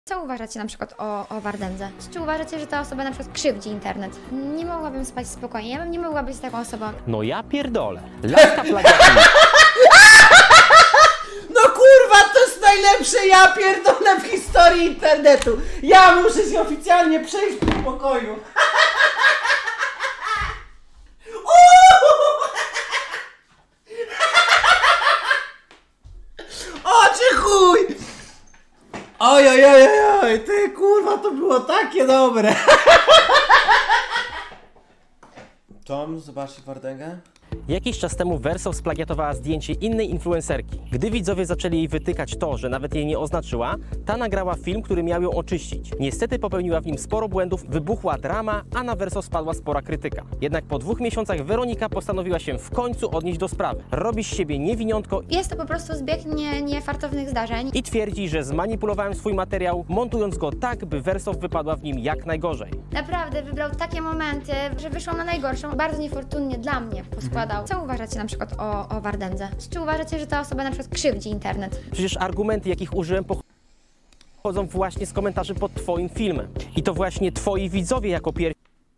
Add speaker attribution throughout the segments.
Speaker 1: Co uważacie na przykład o Wardędze? Czy uważacie, że ta osoba na przykład krzywdzi internet? Nie mogłabym spać spokojnie, ja bym nie mogła być taką osobą.
Speaker 2: No ja pierdolę. Laska plagiatuje.
Speaker 3: No kurwa, to jest najlepsze ja pierdolę w historii internetu. Ja muszę się oficjalnie przejść do pokoju. O, czy chuj! Oj, oj, oj, oj, oj, ty kurwa, to było takie dobre. Tom, zobaczcie Wardęgę.
Speaker 2: Jakiś czas temu Verso splagiatowała zdjęcie innej influencerki. Gdy widzowie zaczęli jej wytykać to, że nawet jej nie oznaczyła, ta nagrała film, który miał ją oczyścić. Niestety popełniła w nim sporo błędów, wybuchła drama, a na Verso spadła spora krytyka. Jednak po 2 miesiącach Weronika postanowiła się w końcu odnieść do sprawy. Robi z siebie niewiniątko
Speaker 1: Jest to po prostu zbieg niefartownych zdarzeń.
Speaker 2: i twierdzi, że zmanipulowałem swój materiał, montując go tak, by Verso wypadła w nim jak najgorzej.
Speaker 1: Naprawdę wybrał takie momenty, że wyszłam na najgorszą. Bardzo niefortunnie dla mnie poskładał. Co uważacie na przykład o Wardędze? Czy uważacie, że ta osoba na przykład krzywdzi internet?
Speaker 2: Przecież argumenty, jakich użyłem, pochodzą właśnie z komentarzy pod twoim filmem. I to właśnie twoi widzowie jako pierwsi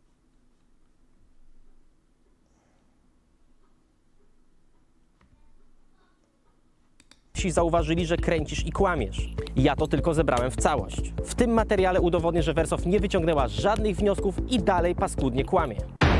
Speaker 2: zauważyli, że kręcisz i kłamiesz. Ja to tylko zebrałem w całość. W tym materiale udowodnię, że Verso nie wyciągnęła żadnych wniosków i dalej paskudnie kłamie.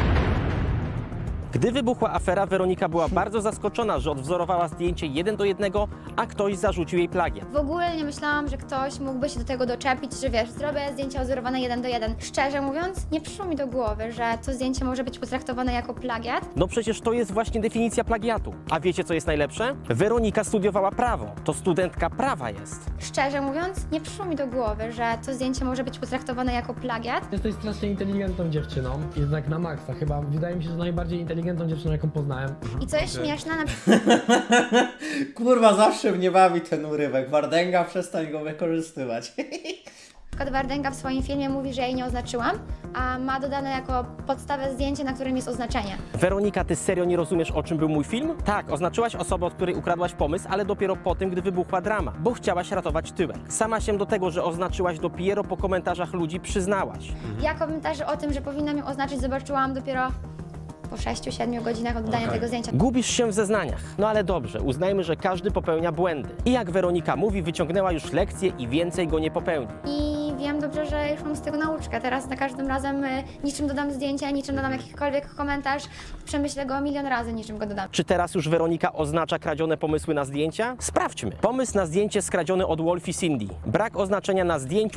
Speaker 2: Gdy wybuchła afera, Weronika była bardzo zaskoczona, że odwzorowała zdjęcie 1 do 1, a ktoś zarzucił jej plagiat.
Speaker 1: W ogóle nie myślałam, że ktoś mógłby się do tego doczepić, że wiesz, zrobię zdjęcie odzorowane 1 do 1. Szczerze mówiąc, nie przyszło mi do głowy, że to zdjęcie może być potraktowane jako plagiat.
Speaker 2: No przecież to jest właśnie definicja plagiatu. A wiecie, co jest najlepsze? Weronika studiowała prawo. To studentka prawa jest.
Speaker 1: Szczerze mówiąc, nie przyszło mi do głowy, że to zdjęcie może być potraktowane jako plagiat.
Speaker 4: Jesteś strasznie inteligentną dziewczyną, jednak na maksa. Chyba wydaje mi się, że najbardziej inteligentną dziewczyną, jaką poznałem.
Speaker 1: I co jest śmieszne, na
Speaker 3: Kurwa, zawsze mnie bawi ten urywek. Wardęga, przestań go wykorzystywać.
Speaker 1: przykład Wardęga w swoim filmie mówi, że jej nie oznaczyłam, a ma dodane jako podstawę zdjęcie, na którym jest oznaczenie.
Speaker 2: Weronika, ty serio nie rozumiesz, o czym był mój film? Tak, oznaczyłaś osobę, od której ukradłaś pomysł, ale dopiero po tym, gdy wybuchła drama, bo chciałaś ratować tyłek. Sama się do tego, że oznaczyłaś dopiero po komentarzach ludzi przyznałaś.
Speaker 1: Ja komentarze o tym, że powinnam ją oznaczyć, zobaczyłam dopiero po 6-7 godzinach od dodania tego zdjęcia.
Speaker 2: Gubisz się w zeznaniach. No ale dobrze, uznajmy, że każdy popełnia błędy. I jak Weronika mówi, wyciągnęła już lekcję i więcej go nie popełni.
Speaker 1: I wiem dobrze, że już mam z tego nauczkę. Teraz za każdym razem niczym dodam zdjęcia, niczym dodam jakikolwiek komentarz. Przemyślę go 1 000 000 razy, niczym go dodam.
Speaker 2: Czy teraz już Weronika oznacza kradzione pomysły na zdjęcia? Sprawdźmy. Pomysł na zdjęcie skradziony od Wolfie Cindy. Brak oznaczenia na zdjęciu.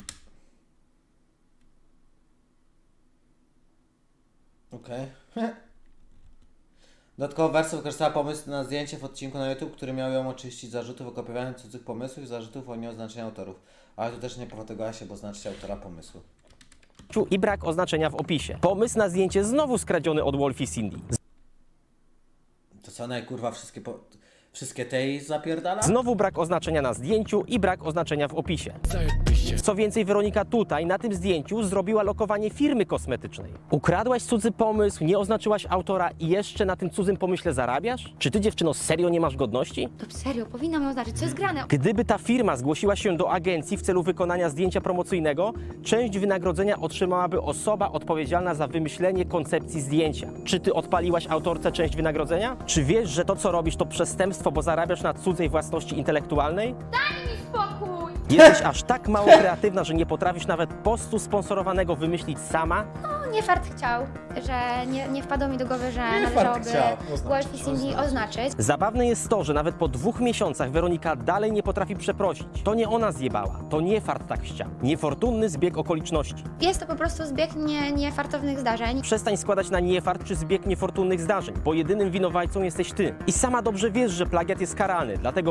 Speaker 3: Okej. Dodatkowo Verso wykorzystała pomysł na zdjęcie w odcinku na YouTube, który miał ją oczyścić z zarzutów o kopiowanie cudzych pomysłów i zarzutów o nieoznaczeniu autorów. Ale tu też nie pofatygowała się, bo znaczy autora pomysłu.
Speaker 2: I brak oznaczenia w opisie. Pomysł na zdjęcie znowu skradziony od Wolfie Cindy.
Speaker 3: To co, kurwa, wszystkie tej zapierdala?
Speaker 2: Znowu brak oznaczenia na zdjęciu i brak oznaczenia w opisie. Co więcej, Weronika tutaj, na tym zdjęciu, zrobiła lokowanie firmy kosmetycznej. Ukradłaś cudzy pomysł, nie oznaczyłaś autora i jeszcze na tym cudzym pomyśle zarabiasz? Czy ty, dziewczyno, serio nie masz godności?
Speaker 1: To serio, powinnam ją oznaczyć, co jest grane?
Speaker 2: Gdyby ta firma zgłosiła się do agencji w celu wykonania zdjęcia promocyjnego, część wynagrodzenia otrzymałaby osoba odpowiedzialna za wymyślenie koncepcji zdjęcia. Czy ty odpaliłaś autorce część wynagrodzenia? Czy wiesz, że to, co robisz, to przestępstwo, bo zarabiasz na cudzej własności intelektualnej?
Speaker 1: Daj mi spokój!
Speaker 2: Jesteś aż tak mało kreatywna, że nie potrafisz nawet postu sponsorowanego wymyślić sama?
Speaker 1: No, nie fart chciał, że nie wpadło mi do głowy, że należałoby Wolfie Cindy oznaczyć.
Speaker 2: Zabawne jest to, że nawet po 2 miesiącach Weronika dalej nie potrafi przeprosić. To nie ona zjebała, to nie fart tak chciał. Niefortunny zbieg okoliczności.
Speaker 1: Jest to po prostu zbieg niefartownych zdarzeń.
Speaker 2: Przestań składać na niefart czy zbieg niefortunnych zdarzeń, bo jedynym winowajcą jesteś ty. I sama dobrze wiesz, że plagiat jest karalny, dlatego...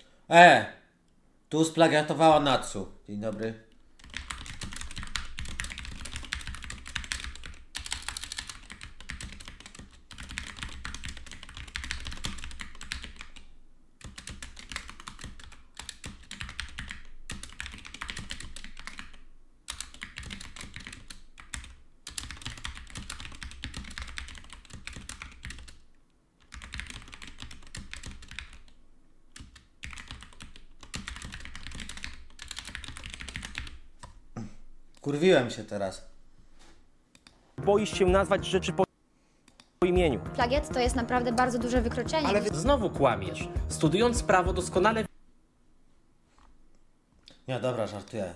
Speaker 3: Tu splagiatowała Natsu. Dzień dobry. Wkurwiłem się teraz.
Speaker 2: Boisz się nazwać rzeczy po imieniu.
Speaker 1: Plagiat to jest naprawdę bardzo duże wykroczenie.
Speaker 2: Ale znowu kłamiesz. Studiując prawo doskonale
Speaker 3: Nie, dobra, żartuję.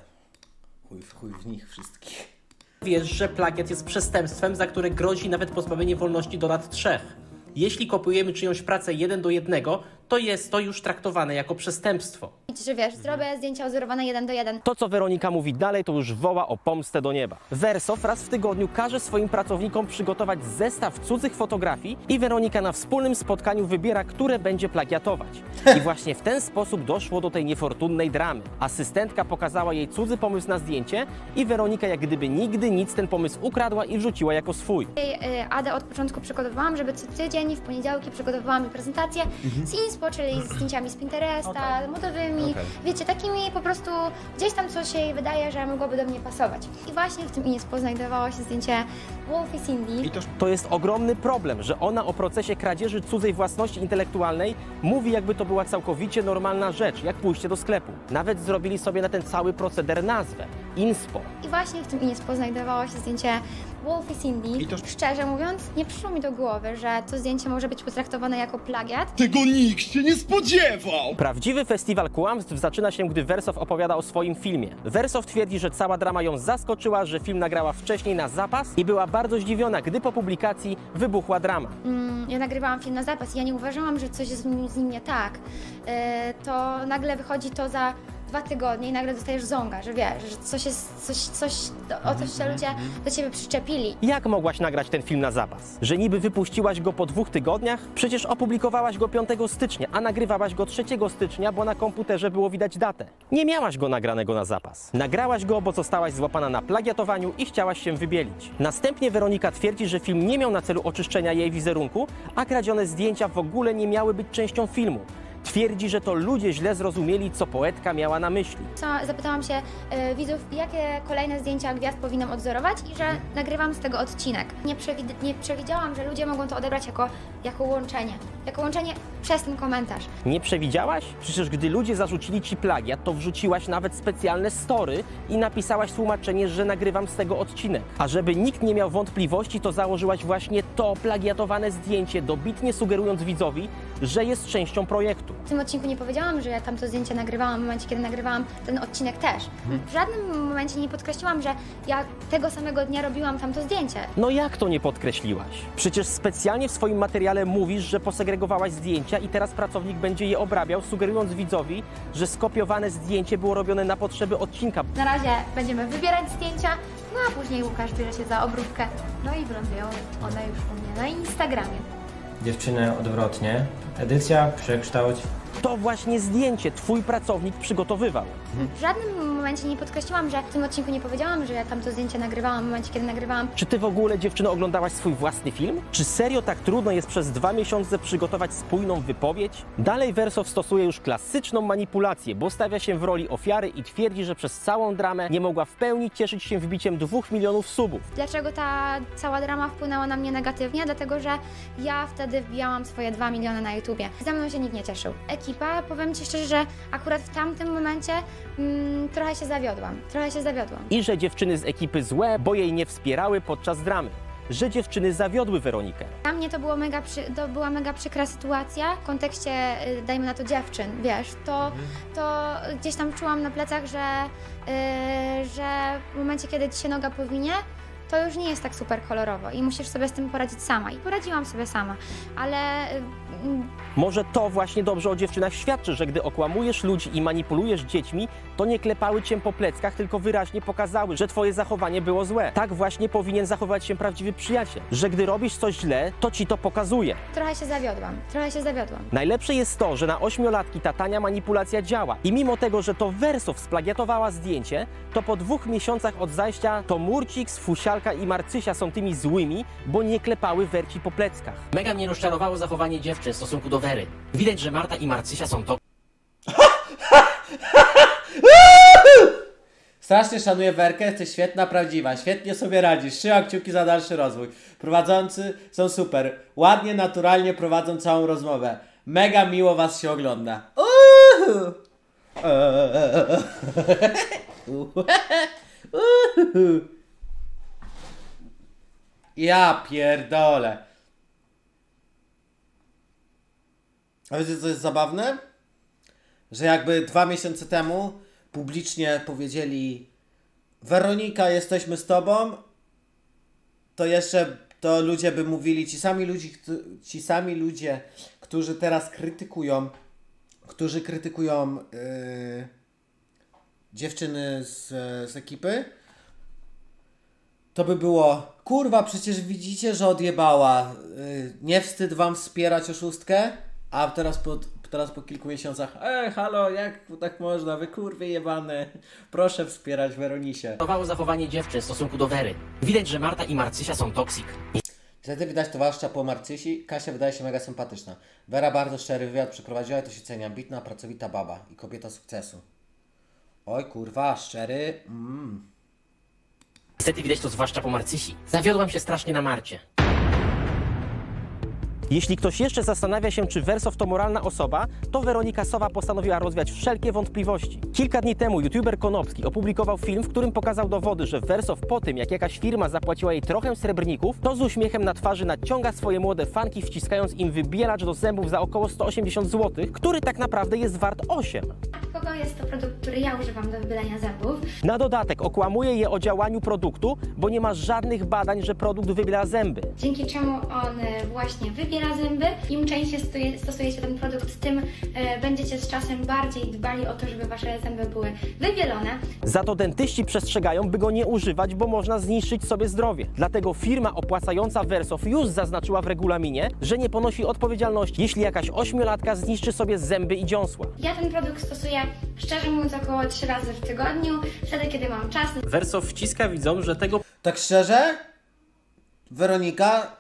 Speaker 3: Chuj w nich wszystkich.
Speaker 2: wiesz, że plagiat jest przestępstwem, za które grozi nawet pozbawienie wolności do lat 3. Jeśli kopiujemy czyjąś pracę 1 do 1, to jest to już traktowane jako przestępstwo.
Speaker 1: Że wiesz, zrobię zdjęcia odzorowane 1 do 1.
Speaker 2: To, co Weronika mówi dalej, to już woła o pomstę do nieba. Wersow raz w tygodniu każe swoim pracownikom przygotować zestaw cudzych fotografii i Weronika na wspólnym spotkaniu wybiera, które będzie plagiatować. I właśnie w ten sposób doszło do tej niefortunnej dramy. Asystentka pokazała jej cudzy pomysł na zdjęcie i Weronika jak gdyby nigdy nic ten pomysł ukradła i wrzuciła jako swój.
Speaker 1: Adę od początku przygotowałam, żeby co tydzień w poniedziałki przygotowałam mi prezentację z Inspo, czyli z zdjęciami z Pinteresta, modowymi, wiecie, takimi po prostu gdzieś tam, co się jej wydaje, że mogłoby do mnie pasować. I właśnie w tym Inspo znajdowało się zdjęcie Wolfie Cindy.
Speaker 2: To jest ogromny problem, że ona o procesie kradzieży cudzej własności intelektualnej mówi, jakby to była całkowicie normalna rzecz, jak pójście do sklepu. Nawet zrobili sobie na ten cały proceder nazwę – Inspo.
Speaker 1: I właśnie w tym Inspo znajdowało się zdjęcie Wolfie Cindy. Szczerze mówiąc, nie przyszło mi do głowy, że to zdjęcie może być potraktowane jako plagiat.
Speaker 5: Tego nikt się nie spodziewał!
Speaker 2: Prawdziwy festiwal kłamstw zaczyna się, gdy Wersow opowiada o swoim filmie. Wersow twierdzi, że cała drama ją zaskoczyła, że film nagrała wcześniej na zapas i była bardzo zdziwiona, gdy po publikacji wybuchła drama.
Speaker 1: Ja nagrywałam film na zapas i ja nie uważałam, że coś jest z nim nie tak. To nagle wychodzi to za 2 tygodnie i nagle dostajesz zonga, że wiesz, że coś jest, o coś się ludzie do ciebie przyczepili.
Speaker 2: Jak mogłaś nagrać ten film na zapas? Że niby wypuściłaś go po 2 tygodniach? Przecież opublikowałaś go 5 stycznia, a nagrywałaś go 3 stycznia, bo na komputerze było widać datę. Nie miałaś go nagranego na zapas. Nagrałaś go, bo zostałaś złapana na plagiatowaniu i chciałaś się wybielić. Następnie Weronika twierdzi, że film nie miał na celu oczyszczenia jej wizerunku, a kradzione zdjęcia w ogóle nie miały być częścią filmu. Twierdzi, że to ludzie źle zrozumieli, co poetka miała na myśli.
Speaker 1: Zapytałam się widzów, jakie kolejne zdjęcia gwiazd powinnam odzorować i że nagrywam z tego odcinek. Nie przewidziałam, że ludzie mogą to odebrać jako łączenie. Jako łączenie przez ten komentarz.
Speaker 2: Nie przewidziałaś? Przecież gdy ludzie zarzucili ci plagiat, to wrzuciłaś nawet specjalne story i napisałaś tłumaczenie, że nagrywam z tego odcinek. A żeby nikt nie miał wątpliwości, to założyłaś właśnie to plagiatowane zdjęcie, dobitnie sugerując widzowi, że jest częścią projektu.
Speaker 1: W tym odcinku nie powiedziałam, że ja tamto zdjęcie nagrywałam w momencie, kiedy nagrywałam ten odcinek też. W żadnym momencie nie podkreśliłam, że ja tego samego dnia robiłam tamto zdjęcie.
Speaker 2: No jak to nie podkreśliłaś? Przecież specjalnie w swoim materiale mówisz, że posegregowałaś zdjęcia i teraz pracownik będzie je obrabiał, sugerując widzowi, że skopiowane zdjęcie było robione na potrzeby odcinka.
Speaker 1: Na razie będziemy wybierać zdjęcia, no a później Łukasz bierze się za obróbkę. No i wylądują one już u mnie na Instagramie.
Speaker 6: Dziewczyny odwrotnie. Edycja, przekształć.
Speaker 2: To właśnie zdjęcie twój pracownik przygotowywał.
Speaker 1: W żadnym momencie nie podkreśliłam, że w tym odcinku nie powiedziałam, że ja tamto zdjęcie nagrywałam w momencie, kiedy nagrywałam.
Speaker 2: Czy ty w ogóle, dziewczyno, oglądałaś swój własny film? Czy serio tak trudno jest przez 2 miesiące przygotować spójną wypowiedź? Dalej Wersow stosuje już klasyczną manipulację, bo stawia się w roli ofiary i twierdzi, że przez całą dramę nie mogła w pełni cieszyć się wbiciem 2 milionów subów.
Speaker 1: Dlaczego ta cała drama wpłynęła na mnie negatywnie? Dlatego, że ja wtedy wbijałam swoje 2 miliony na YouTubie. Ze mną się nikt nie cieszył. Ekipa, powiem Ci szczerze, że akurat w tamtym momencie trochę się zawiodłam.
Speaker 2: I że dziewczyny z ekipy złe, bo jej nie wspierały podczas dramy. Że dziewczyny zawiodły Weronikę.
Speaker 1: Dla mnie to była mega przykra sytuacja w kontekście, dajmy na to, dziewczyn, wiesz, to gdzieś tam czułam na plecach, że w momencie, kiedy Ci się noga powinie, to już nie jest tak super kolorowo i musisz sobie z tym poradzić sama. I poradziłam sobie sama, ale...
Speaker 2: Może to właśnie dobrze o dziewczynach świadczy, że gdy okłamujesz ludzi i manipulujesz dziećmi, to nie klepały cię po pleckach, tylko wyraźnie pokazały, że twoje zachowanie było złe. Tak właśnie powinien zachować się prawdziwy przyjaciel, że gdy robisz coś źle, to ci to pokazuje.
Speaker 1: Trochę się zawiodłam.
Speaker 2: Najlepsze jest to, że na 8-latki ta tania manipulacja działa i mimo tego, że to Wersow splagiatowała zdjęcie, to po 2 miesiącach od zajścia to Murcik, Fusialka i Marcysia są tymi złymi, bo nie klepały Werci po pleckach.
Speaker 7: Mega mnie rozczarowało zachowanie dziewczyn w stosunku do Wery. Widać, że Marta i Marcysia są to...
Speaker 3: Strasznie szanuję Werkę, jesteś świetna, prawdziwa, świetnie sobie radzisz, trzymam kciuki za dalszy rozwój. Prowadzący są super, ładnie, naturalnie prowadzą całą rozmowę. Mega miło was się ogląda. Ja pierdolę. A wiecie co jest zabawne? Że jakby 2 miesiące temu publicznie powiedzieli: Weronika, jesteśmy z tobą, to jeszcze to ludzie by mówili, ci sami ludzie, którzy teraz krytykują, dziewczyny z ekipy, to by było: kurwa, przecież widzicie, że odjebała, nie wstyd wam wspierać oszustkę? A teraz po kilku miesiącach: halo, jak tak można, wy kurwy jebane, proszę wspierać Weronisie.
Speaker 7: Podobało zachowanie dziewczyn w stosunku do Wery. Widać, że Marta i Marcysia są toksik.
Speaker 3: Niestety widać to zwłaszcza po Marcysi. Kasia wydaje się mega sympatyczna. Wera bardzo szczery wywiad przeprowadziła i to się ceni. Ambitna, pracowita baba i kobieta sukcesu. Oj kurwa, szczery.
Speaker 7: Niestety widać to zwłaszcza po Marcysi. Zawiodłam się strasznie na Marcie.
Speaker 2: Jeśli ktoś jeszcze zastanawia się, czy Wersow to moralna osoba, to Weronika Sowa postanowiła rozwiać wszelkie wątpliwości. Kilka dni temu youtuber Konopski opublikował film, w którym pokazał dowody, że Wersow po tym, jak jakaś firma zapłaciła jej trochę srebrników, to z uśmiechem na twarzy naciąga swoje młode fanki, wciskając im wybielacz do zębów za około 180 zł, który tak naprawdę jest wart 8.
Speaker 1: Kogo jest to produkt, który ja używam do wybielania zębów.
Speaker 2: Na dodatek okłamuje je o działaniu produktu, bo nie ma żadnych badań, że produkt wybiela zęby.
Speaker 1: Dzięki czemu on właśnie wybiela zęby. Im częściej stosujecie ten produkt, tym będziecie z czasem bardziej dbali o to, żeby wasze zęby były wybielone.
Speaker 2: Za to dentyści przestrzegają, by go nie używać, bo można zniszczyć sobie zdrowie. Dlatego firma opłacająca Wersow już zaznaczyła w regulaminie, że nie ponosi odpowiedzialności, jeśli jakaś 8-latka zniszczy sobie zęby i dziąsła.
Speaker 1: Ja ten produkt stosuję, szczerze mówiąc, około 3 razy w tygodniu, wtedy kiedy mam czas.
Speaker 2: Wersow wciska widzom, że tego
Speaker 3: Tak szczerze? Weronika,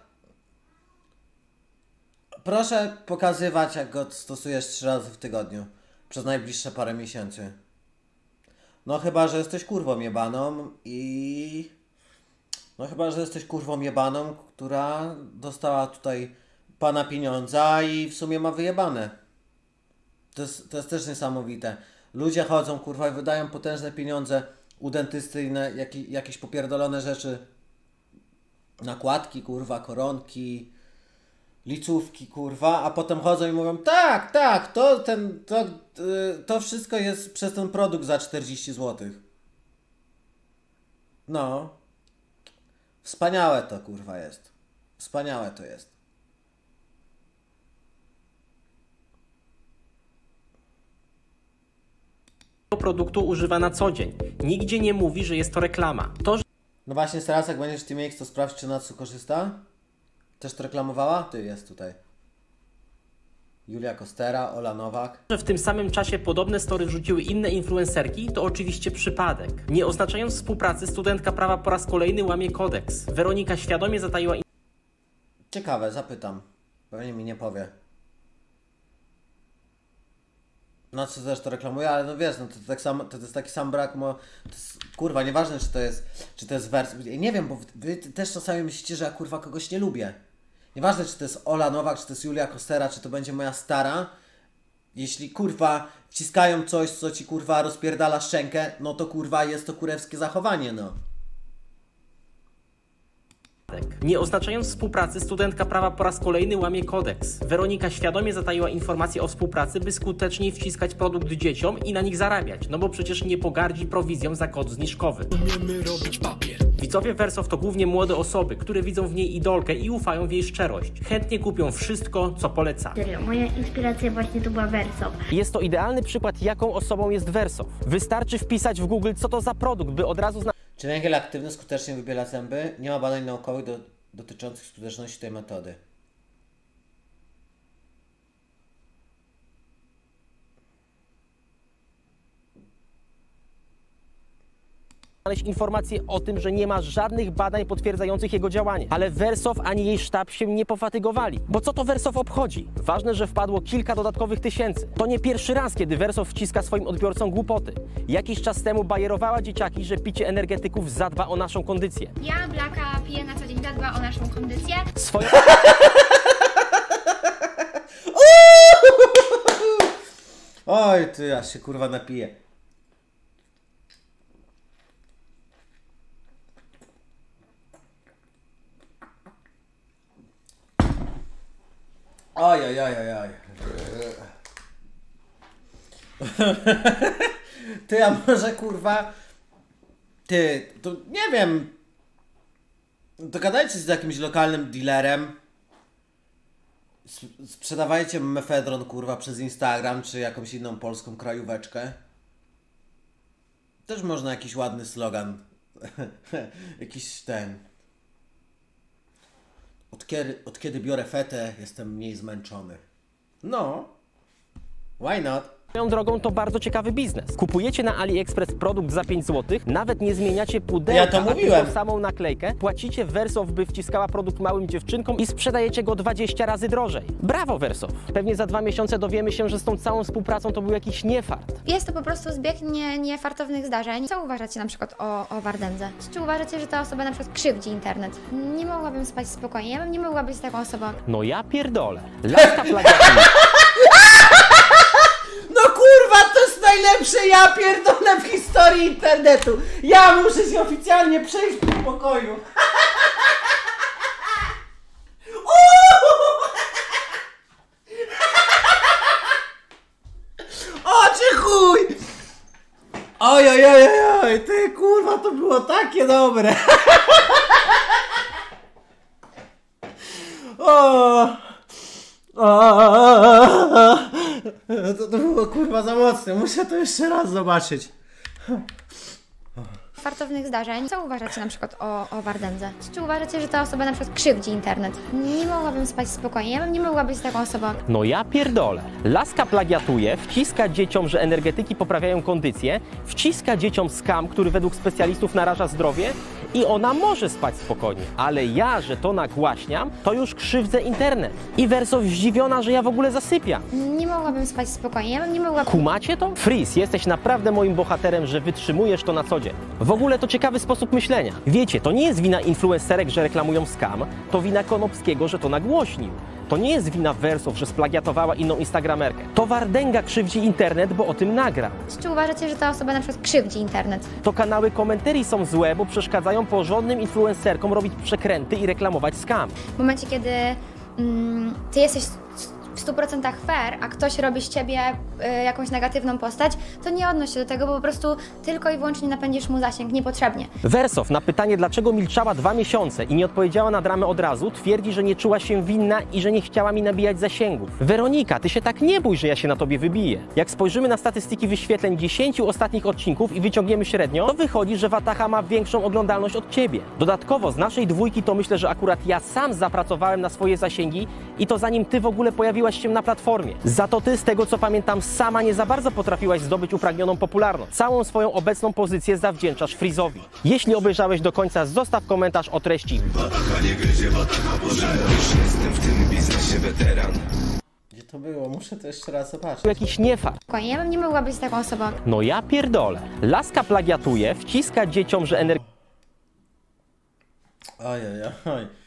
Speaker 3: proszę pokazywać, jak go stosujesz 3 razy w tygodniu przez najbliższe parę miesięcy. No chyba, że jesteś kurwą jebaną która dostała tutaj pana pieniądza i w sumie ma wyjebane. To jest też niesamowite. Ludzie chodzą, kurwa, i wydają potężne pieniądze u dentysty na jakieś popierdolone rzeczy. Nakładki, kurwa, koronki, licówki, kurwa, a potem chodzą i mówią: tak, to wszystko jest przez ten produkt za 40 zł. No. Wspaniałe to, kurwa, jest. Wspaniałe to jest.
Speaker 2: produktu używa na co dzień. Nigdzie nie mówi, że jest to reklama. To, że
Speaker 3: No właśnie, teraz jak będziesz w Team X, to sprawdź, czy Natsu korzysta. Też to reklamowała? Ty, jest tutaj. Julia Kostera, Ola Nowak.
Speaker 2: w tym samym czasie podobne story wrzuciły inne influencerki, to oczywiście przypadek. Nie oznaczając współpracy, studentka prawa po raz kolejny łamie kodeks. Weronika świadomie zataiła
Speaker 3: Ciekawe, zapytam. Pewnie mi nie powie. Natsu też to reklamuje, ale no wiesz, no to tak samo, to jest taki sam brak, to jest, kurwa, nieważne czy to jest wers. Nie wiem, bo wy też czasami myślicie, że ja kurwa kogoś nie lubię. Nieważne, czy to jest Ola Nowak, czy to jest Julia Kostera, czy to będzie moja stara. Jeśli kurwa wciskają coś, co ci kurwa rozpierdala szczękę, no to kurwa jest to kurewskie zachowanie, no.
Speaker 2: Nie oznaczając współpracy, studentka prawa po raz kolejny łamie kodeks. Weronika świadomie zataiła informacje o współpracy, by skuteczniej wciskać produkt dzieciom i na nich zarabiać, no bo przecież nie pogardzi prowizją za kod zniżkowy. Widzowie Wersow to głównie młode osoby, które widzą w niej idolkę i ufają w jej szczerość. Chętnie kupią wszystko, co poleca.
Speaker 1: Serio, moja inspiracja właśnie to była Wersow.
Speaker 2: Jest to idealny przykład, jaką osobą jest Wersow. Wystarczy wpisać w Google, co to za produkt, by od razu
Speaker 3: Czy węgiel aktywny skutecznie wybiela zęby? Nie ma badań naukowych dotyczących skuteczności tej metody.
Speaker 2: znaleźć informacje o tym, że nie ma żadnych badań potwierdzających jego działanie. Ale Wersow ani jej sztab się nie pofatygowali. Bo co to Wersow obchodzi? Ważne, że wpadło kilka dodatkowych tysięcy. To nie pierwszy raz, kiedy Wersow wciska swoim odbiorcom głupoty. Jakiś czas temu bajerowała dzieciaki, że picie energetyków zadba o naszą kondycję.
Speaker 1: Ja, Blaka, piję na co dzień, zadba o naszą kondycję.
Speaker 2: Swoją...
Speaker 3: Oj, ty, aż się kurwa napiję. Oj, oj, oj, oj, oj. Ty, a może kurwa... Ty, to nie wiem... Dogadajcie się z jakimś lokalnym dealerem. Sprzedawajcie mefedron kurwa przez Instagram, czy jakąś inną polską krajóweczkę. Też można jakiś ładny slogan. Jakiś ten... Od kiedy biorę fetę, jestem mniej zmęczony. No. Why not?
Speaker 2: Swoją drogą to bardzo ciekawy biznes. Kupujecie na AliExpress produkt za 5 zł, nawet nie zmieniacie pudełka,
Speaker 3: Ja to mówiłem.
Speaker 2: a tylko samą naklejkę, płacicie Wersow, by wciskała produkt małym dziewczynkom i sprzedajecie go 20 razy drożej. Brawo, Wersow! Pewnie za 2 miesiące dowiemy się, że z tą całą współpracą to był jakiś niefart.
Speaker 1: Jest to po prostu zbieg niefartownych zdarzeń. Co uważacie na przykład o Wardędze? Czy uważacie, że ta osoba na przykład krzywdzi internet? Nie mogłabym spać spokojnie, ja bym nie mogła być taką osobą.
Speaker 2: No ja pierdolę. Laska plagiatuje.
Speaker 3: No kurwa, to jest najlepsze ja pierdolę w historii internetu. Ja muszę się oficjalnie przejść po pokoju. O, czy chuj! Oj, oj, oj, oj, oj, ty kurwa, to było takie dobre. O! To było kurwa za mocne, muszę to jeszcze raz zobaczyć.
Speaker 1: Fartownych zdarzeń. Co uważacie na przykład o Wardędze? Czy uważacie, że ta osoba na przykład krzywdzi internet? Nie mogłabym spać spokojnie, ja bym nie mogła być taką osobą.
Speaker 2: No ja pierdolę. Laska plagiatuje, wciska dzieciom, że energetyki poprawiają kondycję, wciska dzieciom skam, który według specjalistów naraża zdrowie i ona może spać spokojnie. Ale ja, że to nagłaśniam, to już krzywdzę internet. I Wersow zdziwiona, że ja w ogóle zasypiam.
Speaker 1: Nie mogłabym spać spokojnie, ja bym nie mogła...
Speaker 2: Kumacie to? Freeze, jesteś naprawdę moim bohaterem, że wytrzymujesz to na co dzień. W ogóle to ciekawy sposób myślenia. Wiecie, to nie jest wina influencerek, że reklamują skam, to wina Konopskiego, że to nagłośnił. To nie jest wina Wersow, że splagiatowała inną instagramerkę. To Wardęga krzywdzi internet, bo o tym nagrał.
Speaker 1: Czy uważacie, że ta osoba na przykład krzywdzi internet?
Speaker 2: To kanały komentarii są złe, bo przeszkadzają porządnym influencerkom robić przekręty i reklamować skam.
Speaker 1: W momencie, kiedy ty jesteś w 100% fair, a ktoś robi z ciebie jakąś negatywną postać, to nie odnoś się do tego, bo po prostu tylko i wyłącznie napędzisz mu zasięg niepotrzebnie.
Speaker 2: Wersow na pytanie, dlaczego milczała 2 miesiące i nie odpowiedziała na dramę od razu, twierdzi, że nie czuła się winna i że nie chciała mi nabijać zasięgów. Weronika, ty się tak nie bój, że ja się na tobie wybiję. Jak spojrzymy na statystyki wyświetleń 10 ostatnich odcinków i wyciągniemy średnio, to wychodzi, że Wataha ma większą oglądalność od ciebie. Dodatkowo z naszej dwójki to myślę, że akurat ja sam zapracowałem na swoje zasięgi i to zanim ty w ogóle pojawiłaś się na platformie. Za to ty, z tego co pamiętam, sama nie za bardzo potrafiłaś zdobyć upragnioną popularność. Całą swoją obecną pozycję zawdzięczasz Freeze'owi. Jeśli obejrzałeś do końca, zostaw komentarz o treści.
Speaker 5: Wataha nie gryzie, Wataha pożera. Już jestem w tym biznesie weteran.
Speaker 3: Gdzie to było? Muszę to jeszcze raz zobaczyć.
Speaker 2: Jakiś niefart.
Speaker 1: Spokojnie, ja bym nie mogła być taką osobą.
Speaker 2: No ja pierdolę. Laska plagiatuje, wciska dzieciom, że
Speaker 3: Oj, oj, oj.